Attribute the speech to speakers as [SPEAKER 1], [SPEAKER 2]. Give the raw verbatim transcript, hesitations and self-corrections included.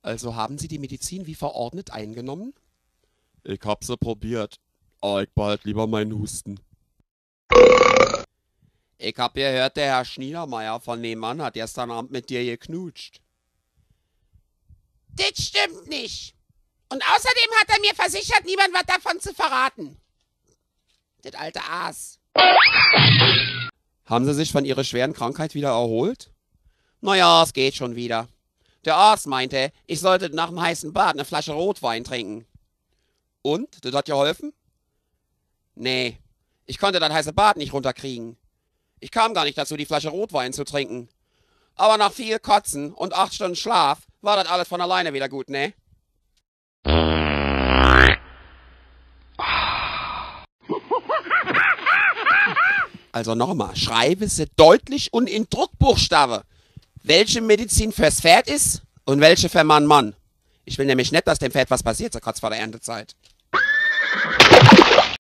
[SPEAKER 1] Also haben Sie die Medizin wie verordnet eingenommen? Ich hab sie probiert, aber ich behalt lieber meinen Husten. Ich hab gehört, der Herr Schniedermeier von nebenan hat gestern Abend mit dir geknutscht.
[SPEAKER 2] Das stimmt nicht. Und außerdem hat er mir versichert, niemand was davon zu verraten. Das alte Aas.
[SPEAKER 1] Haben Sie sich von Ihrer schweren Krankheit wieder erholt? Naja, es geht schon wieder. Der Arzt meinte, ich sollte nach dem heißen Bad eine Flasche Rotwein trinken. Und? Das hat geholfen? Nee, ich konnte das heiße Bad nicht runterkriegen. Ich kam gar nicht dazu, die Flasche Rotwein zu trinken. Aber nach viel Kotzen und acht Stunden Schlaf war das alles von alleine wieder gut, ne? Also nochmal, schreibe sie deutlich und in Druckbuchstabe, welche Medizin fürs Pferd ist und welche für Mann Mann. Ich will nämlich nicht, dass dem Pferd was passiert, so kurz vor der Erntezeit.